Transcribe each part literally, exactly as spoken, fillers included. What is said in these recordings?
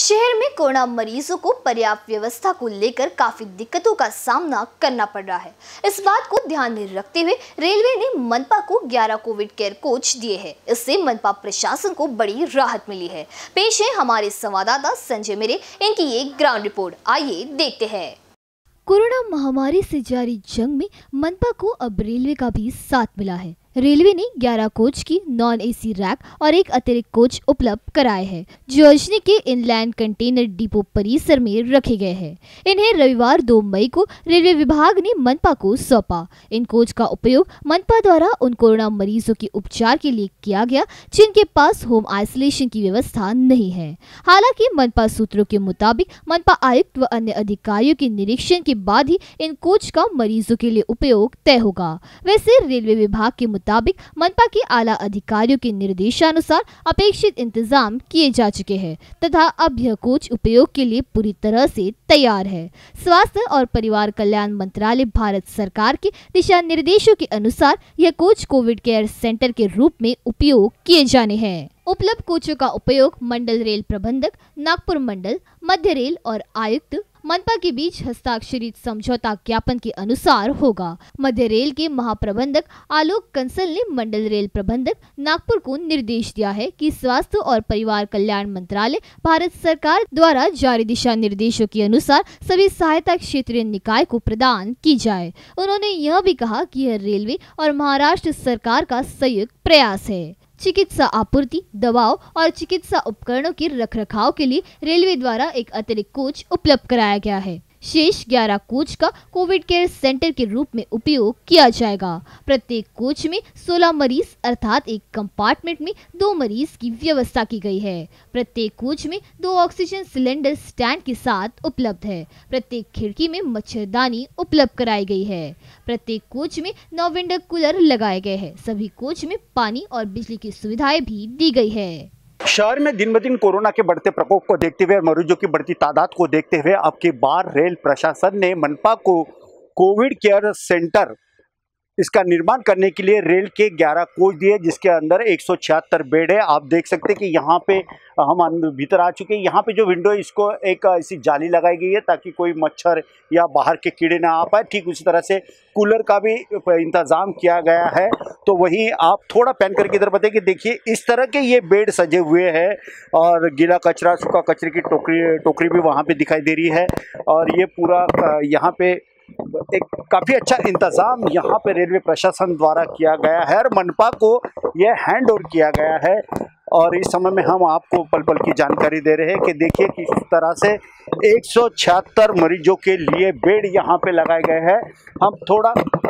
शहर में कोरोना मरीजों को पर्याप्त व्यवस्था को लेकर काफी दिक्कतों का सामना करना पड़ रहा है। इस बात को ध्यान में रखते हुए रेलवे ने मनपा को ग्यारह कोविड केयर कोच दिए हैं। इससे मनपा प्रशासन को बड़ी राहत मिली है। पेश है हमारे संवाददाता संजय मेरे इनकी एक ग्राउंड रिपोर्ट, आइए देखते हैं। कोरोना महामारी से जारी जंग में मनपा को अब रेलवे का भी साथ मिला है। रेलवे ने ग्यारह कोच की नॉन एसी रैक और एक अतिरिक्त कोच उपलब्ध कराए हैं, जो अजनी के इनलैंड कंटेनर डिपो परिसर में रखे गए हैं। इन्हें रविवार दो मई को रेलवे विभाग ने मनपा को सौंपा। इन कोच का उपयोग मनपा द्वारा उन कोरोना मरीजों के उपचार के लिए किया गया जिनके पास होम आइसोलेशन की व्यवस्था नहीं है। हालांकि मनपा सूत्रों के मुताबिक मनपा आयुक्त व अन्य अधिकारियों के निरीक्षण के बाद ही इन कोच का मरीजों के लिए उपयोग तय होगा। वैसे रेलवे विभाग के मुताबिक मनपा के आला अधिकारियों के निर्देशानुसार अपेक्षित इंतजाम किए जा चुके हैं तथा अब यह कोच उपयोग के लिए पूरी तरह से तैयार है। स्वास्थ्य और परिवार कल्याण मंत्रालय भारत सरकार के दिशा निर्देशों के अनुसार यह कोच कोविड केयर सेंटर के रूप में उपयोग किए जाने हैं। उपलब्ध कोचों का उपयोग मंडल रेल प्रबंधक, नागपुर मंडल, मध्य रेल और आयुक्त मनपा के बीच हस्ताक्षरित समझौता ज्ञापन के अनुसार होगा। मध्य रेल के महाप्रबंधक आलोक कंसल ने मंडल रेल प्रबंधक नागपुर को निर्देश दिया है कि स्वास्थ्य और परिवार कल्याण मंत्रालय भारत सरकार द्वारा जारी दिशा निर्देशों के अनुसार सभी सहायता क्षेत्रीय निकाय को प्रदान की जाए। उन्होंने यह भी कहा कि यह रेलवे और महाराष्ट्र सरकार का संयुक्त प्रयास है। चिकित्सा आपूर्ति, दवाओं और चिकित्सा उपकरणों के रखरखाव के लिए रेलवे द्वारा एक अतिरिक्त कोच उपलब्ध कराया गया है। शेष ग्यारह कोच का कोविड केयर सेंटर के रूप में उपयोग किया जाएगा। प्रत्येक कोच में सोलह मरीज अर्थात एक कंपार्टमेंट में दो मरीज की व्यवस्था की गई है। प्रत्येक कोच में दो ऑक्सीजन सिलेंडर स्टैंड के साथ उपलब्ध है। प्रत्येक खिड़की में मच्छरदानी उपलब्ध कराई गई है। प्रत्येक कोच में नौ विंडो कूलर लगाए गए हैं। सभी कोच में पानी और बिजली की सुविधाएं भी दी गई है। शहर में दिन ब दिन कोरोना के बढ़ते प्रकोप को देखते हुए और मरीजों की बढ़ती तादाद को देखते हुए अब की बार रेल प्रशासन ने मनपा को कोविड केयर सेंटर इसका निर्माण करने के लिए रेल के ग्यारह कोच दिए, जिसके अंदर एक सौ छिहत्तर बेड है। आप देख सकते हैं कि यहाँ पे हम भीतर आ चुके हैं। यहाँ पे जो विंडो है इसको एक ऐसी जाली लगाई गई है ताकि कोई मच्छर या बाहर के कीड़े ना आ पाए। ठीक उसी तरह से कूलर का भी इंतज़ाम किया गया है। तो वहीं आप थोड़ा पैन करके इधर बताइए कि देखिए इस तरह के ये बेड सजे हुए हैं और गीला कचरा, सूखा कचरे की टोकरी टोकरी भी वहाँ पे दिखाई दे रही है। और ये पूरा यहाँ पे एक काफ़ी अच्छा इंतज़ाम यहाँ पे रेलवे प्रशासन द्वारा किया गया है और मनपा को यह हैंड ओवर किया गया है। और इस समय में हम आपको पल पल की जानकारी दे रहे हैं कि देखिए किस तरह से एक सौ छिहत्तर मरीजों के लिए बेड यहाँ पे लगाए गए हैं। हम थोड़ा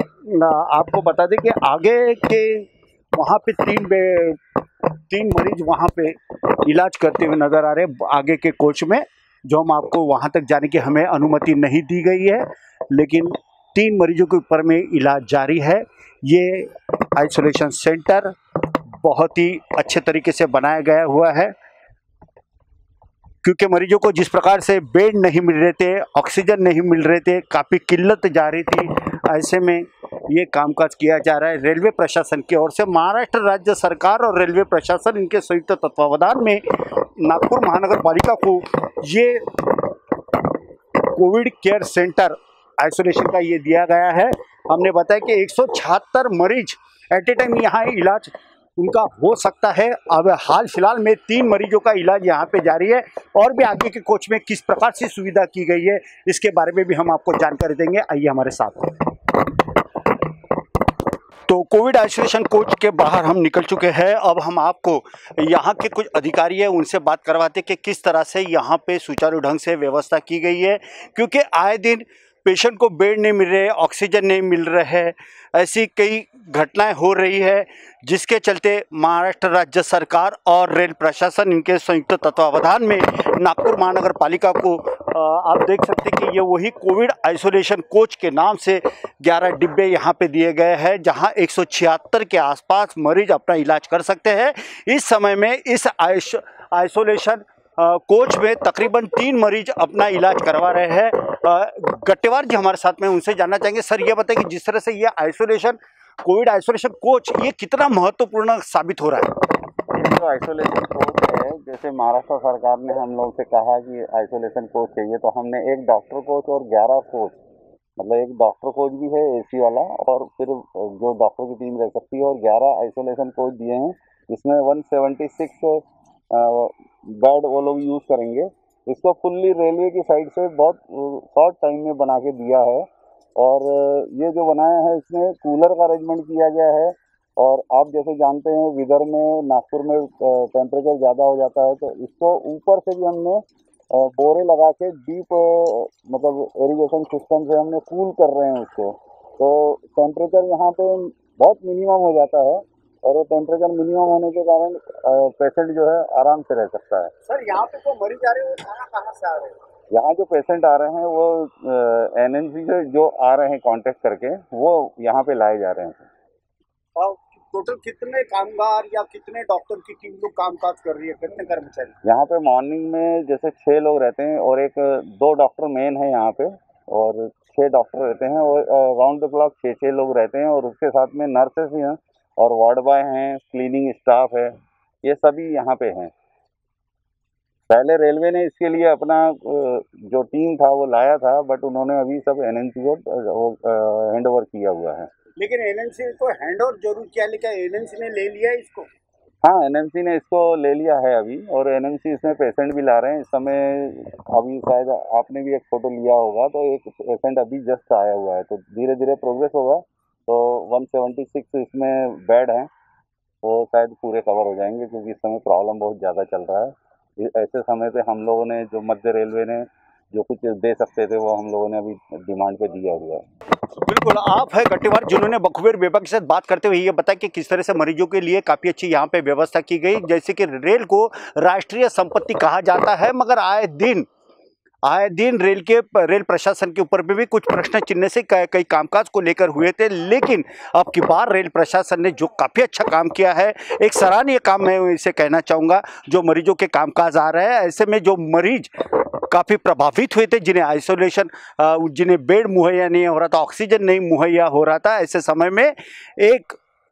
आपको बता दें कि आगे के वहाँ पे तीन तीन मरीज वहाँ पे इलाज करते हुए नज़र आ रहे हैं आगे के कोच में, जो हम आपको वहाँ तक जाने की हमें अनुमति नहीं दी गई है, लेकिन तीन मरीजों के ऊपर में इलाज जारी है। ये आइसोलेशन सेंटर बहुत ही अच्छे तरीके से बनाया गया हुआ है, क्योंकि मरीजों को जिस प्रकार से बेड नहीं मिल रहे थे, ऑक्सीजन नहीं मिल रहे थे, काफ़ी किल्लत जा रही थी, ऐसे में ये कामकाज किया जा रहा है। रेलवे प्रशासन की ओर से महाराष्ट्र राज्य सरकार और रेलवे प्रशासन इनके संयुक्त तत्वावधान में नागपुर महानगर पालिका को ये कोविड केयर सेंटर आइसोलेशन का ये दिया गया है। हमने बताया कि एक सौ छिहत्तर मरीज एट ए टाइम यहाँ इलाज उनका हो सकता है। अब हाल फिलहाल में तीन मरीजों का इलाज यहाँ पे जारी है और भी आगे के कोच में किस प्रकार से सुविधा की गई है इसके बारे में भी हम आपको जानकारी देंगे। आइए हमारे साथ। तो कोविड आइसोलेशन कोच के बाहर हम निकल चुके हैं। अब हम आपको यहाँ के कुछ अधिकारी हैं उनसे बात करवाते कि किस तरह से यहाँ पे सुचारू ढंग से व्यवस्था की गई है, क्योंकि आए दिन पेशेंट को बेड नहीं मिल रहे, ऑक्सीजन नहीं मिल रहा है, ऐसी कई घटनाएं हो रही है, जिसके चलते महाराष्ट्र राज्य सरकार और रेल प्रशासन इनके संयुक्त तत्वावधान में नागपुर महानगर पालिका को आप देख सकते हैं कि ये वही कोविड आइसोलेशन कोच के नाम से ग्यारह डिब्बे यहाँ पे दिए गए हैं, जहाँ एक सौ छिहत्तर के आसपास मरीज अपना इलाज कर सकते हैं। इस समय में इस आइसोलेशन कोच में तकरीबन तीन मरीज अपना इलाज करवा रहे हैं। गट्टेवार जी हमारे साथ में, उनसे जानना चाहेंगे। सर ये बताएं कि जिस तरह से ये आइसोलेशन कोविड आइसोलेशन कोच ये कितना महत्वपूर्ण साबित हो रहा है? जो आइसोलेशन कोच है जैसे महाराष्ट्र सरकार ने हम लोग से कहा कि आइसोलेशन कोच चाहिए, तो हमने एक डॉक्टर कोच और ग्यारह कोच, मतलब एक डॉक्टर कोच भी है एसी वाला, और फिर जो डॉक्टर की टीम रह सकती है, और ग्यारह आइसोलेशन कोच दिए हैं, जिसमें एक सौ छिहत्तर बेड वो लोग यूज़ करेंगे। इसको फुल्ली रेलवे की साइड से बहुत शॉर्ट टाइम में बना के दिया है, और ये जो बनाया है इसमें कूलर का अरेंजमेंट किया गया है। और आप जैसे जानते हैं विदर्भ में, नागपुर में टेम्परेचर ज़्यादा हो जाता है, तो इसको ऊपर से भी हमने बोरे लगा के डीप मतलब इरिगेशन सिस्टम से हमने कूल कर रहे हैं उसको, तो टेम्परेचर यहाँ पे बहुत मिनिमम हो जाता है, और वो टेम्परेचर मिनिमम होने के कारण पेशेंट जो है आराम से रह सकता है। सर यहाँ पे जो मरीज आ रहे हैं वो कहाँ कहाँ से आ रहे हैं? यहाँ जो पेशेंट आ रहे हैं वो एनएमसी से जो आ रहे हैं कांटेक्ट करके, वो यहाँ पे लाए जा रहे हैं। और टोटल कितने कामगार या कितने डॉक्टर की टीम लोग कामकाज कर रही है, कितने कर्मचारी? यहाँ पे मॉर्निंग में जैसे छः लोग रहते हैं, और एक दो डॉक्टर मेन है यहाँ पे, और छः डॉक्टर रहते हैं, और राउंड द क्लॉक छः छः लोग रहते हैं, और उसके साथ में नर्सेस भी हैं, और वार्ड बॉय हैं, क्लीनिंग स्टाफ है, ये सभी यहाँ पे हैं। पहले रेलवे ने इसके लिए अपना जो टीम था वो लाया था, बट उन्होंने अभी सब एनएमसी को हैंड ओवर किया हुआ है। लेकिन एनएमसी को हैंड ओवर जरूर किया, लेकिन एनएमसी ने ले लिया इसको? हाँ, एनएमसी ने इसको ले लिया है अभी, और एनएमसी इसमें पेशेंट भी ला रहे हैं इस समय। अभी शायद आपने भी एक फ़ोटो लिया होगा, तो एक पेशेंट अभी जस्ट आया हुआ है, तो धीरे धीरे प्रोग्रेस होगा। तो एक सौ छिहत्तर इसमें बेड हैं, वो शायद पूरे कवर हो जाएंगे, क्योंकि इस समय प्रॉब्लम बहुत ज़्यादा चल रहा है। ऐसे समय पे हम लोगों ने, जो मध्य रेलवे ने जो कुछ दे सकते थे, वो हम लोगों ने अभी डिमांड पे दिया हुआ है। बिल्कुल, आप है गट्टीवार जिन्होंने बखूबीर विभाग के साथ बात करते हुए ये बताया कि किस तरह से मरीजों के लिए काफ़ी अच्छी यहाँ पे व्यवस्था की गई। जैसे कि रेल को राष्ट्रीय संपत्ति कहा जाता है, मगर आए दिन आए दिन रेल के रेल प्रशासन के ऊपर भी कुछ प्रश्न चिन्ह से कई कामकाज को लेकर हुए थे, लेकिन अब की बार रेल प्रशासन ने जो काफ़ी अच्छा काम किया है, एक सराहनीय काम मैं इसे कहना चाहूँगा। जो मरीजों के कामकाज आ रहे हैं, ऐसे में जो मरीज काफ़ी प्रभावित हुए थे, जिन्हें आइसोलेशन, जिन्हें बेड मुहैया नहीं हो रहा था, ऑक्सीजन नहीं मुहैया हो रहा था, ऐसे समय में एक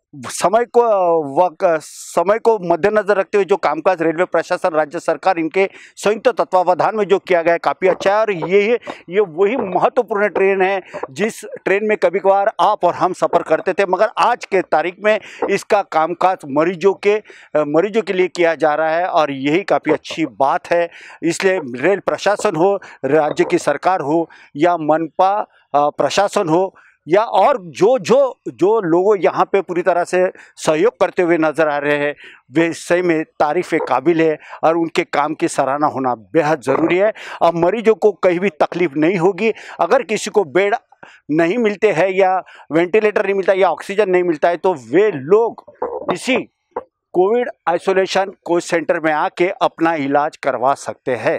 समय को वक समय को मद्देनजर रखते हुए जो कामकाज रेलवे प्रशासन, राज्य सरकार, इनके संयुक्त तत्वावधान में जो किया गया है काफ़ी अच्छा है। और ये ये वही महत्वपूर्ण ट्रेन है जिस ट्रेन में कभी कभार आप और हम सफ़र करते थे, मगर आज के तारीख में इसका कामकाज मरीजों के मरीजों के लिए किया जा रहा है, और यही काफ़ी अच्छी बात है। इसलिए रेल प्रशासन हो, राज्य की सरकार हो, या मनपा प्रशासन हो, या और जो जो जो लोग यहाँ पे पूरी तरह से सहयोग करते हुए नज़र आ रहे हैं, वे सही में तारीफ़ काबिल है, और उनके काम की सराहना होना बेहद ज़रूरी है। अब मरीजों को कहीं भी तकलीफ़ नहीं होगी। अगर किसी को बेड नहीं मिलते हैं, या वेंटिलेटर नहीं मिलता, या ऑक्सीजन नहीं मिलता है, तो वे लोग इसी कोविड आइसोलेशन कोच सेंटर में आके अपना इलाज करवा सकते हैं।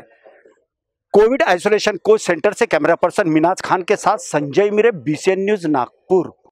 कोविड आइसोलेशन कोच सेंटर से कैमरा पर्सन मिनाज खान के साथ संजय मिरे, बीसीएन न्यूज़, नागपुर।